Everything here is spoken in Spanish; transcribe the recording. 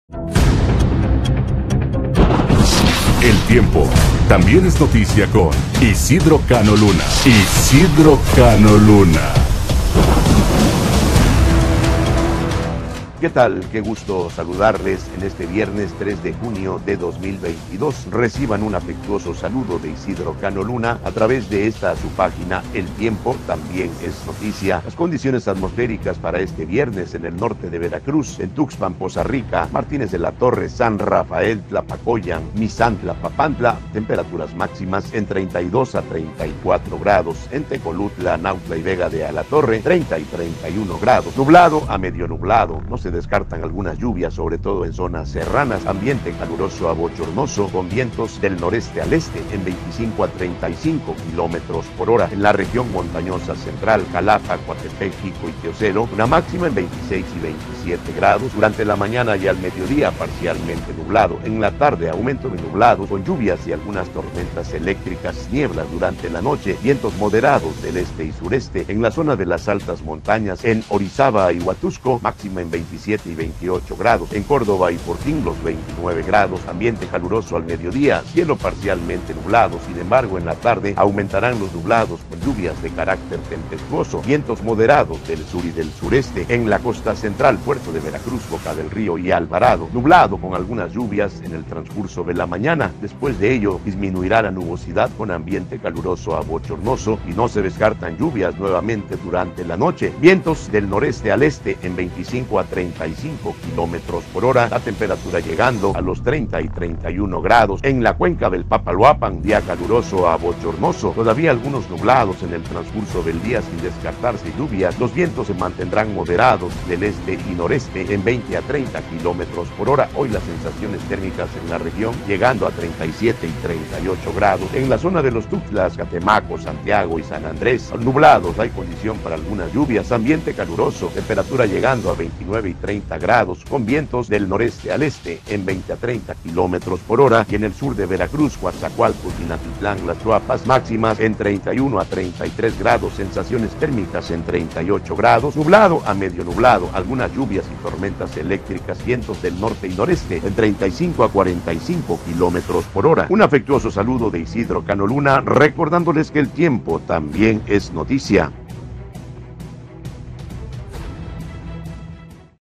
El tiempo también es noticia con Isidro Cano Luna. Isidro Cano Luna. ¿Qué tal? Qué gusto saludarles en este viernes 3 de junio de 2022. Reciban un afectuoso saludo de Isidro Cano Luna a través de esta su página El Tiempo también es noticia. Las condiciones atmosféricas para este viernes en el norte de Veracruz, en Tuxpan, Poza Rica, Martínez de la Torre, San Rafael, Tlapacoyan, Misantla, Papantla, temperaturas máximas en 32 a 34 grados. En Tecolutla, Nautla y Vega de Alatorre, 30 y 31 grados. Nublado a medio nublado. No se descartan algunas lluvias, sobre todo en zonas serranas. Ambiente caluroso a bochornoso con vientos del noreste al este en 25 a 35 kilómetros por hora. En la región montañosa central, Jalapa, Coatepec, Jico y Teocelo, una máxima en 26 y 27 grados. Durante la mañana y al mediodía parcialmente nublado. En la tarde aumento de nublado con lluvias y algunas tormentas eléctricas. Nieblas durante la noche. Vientos moderados del este y sureste. En la zona de las altas montañas, en Orizaba y Huatusco, máxima en 27 y 28 grados. En Córdoba y Fortín los 29 grados. Ambiente caluroso al mediodía, cielo parcialmente nublado. Sin embargo, en la tarde aumentarán los nublados con lluvias de carácter tempestuoso. Vientos moderados del sur y del sureste. En la costa central, Puerto de Veracruz, Boca del Río y Alvarado, nublado con algunas lluvias en el transcurso de la mañana. Después de ello, disminuirá la nubosidad con ambiente caluroso a bochornoso y no se descartan lluvias nuevamente durante la noche. Vientos del noreste al este en 25 a 35 kilómetros por hora, la temperatura llegando a los 30 y 31 grados. En la cuenca del Papaloapan, día caluroso a bochornoso, todavía algunos nublados en el transcurso del día sin descartarse lluvias. Los vientos se mantendrán moderados del este y noreste en 20 a 30 kilómetros por hora. Hoy las sensaciones térmicas en la región llegando a 37 y 38 grados. En la zona de los Tuxtlas, Catemaco, Santiago y San Andrés, nublados, hay condición para algunas lluvias. Ambiente caluroso, temperatura llegando a 29 y 30 grados, con vientos del noreste al este en 20 a 30 kilómetros por hora. Y en el sur de Veracruz, Coatzacoalcos y Natitlán, Las Chuapas, máximas en 31 a 33 grados, sensaciones térmicas en 38 grados, nublado a medio nublado, algunas lluvias y tormentas eléctricas, vientos del norte y noreste en 35 a 45 kilómetros por hora. Un afectuoso saludo de Isidro Cano Luna, recordándoles que el tiempo también es noticia.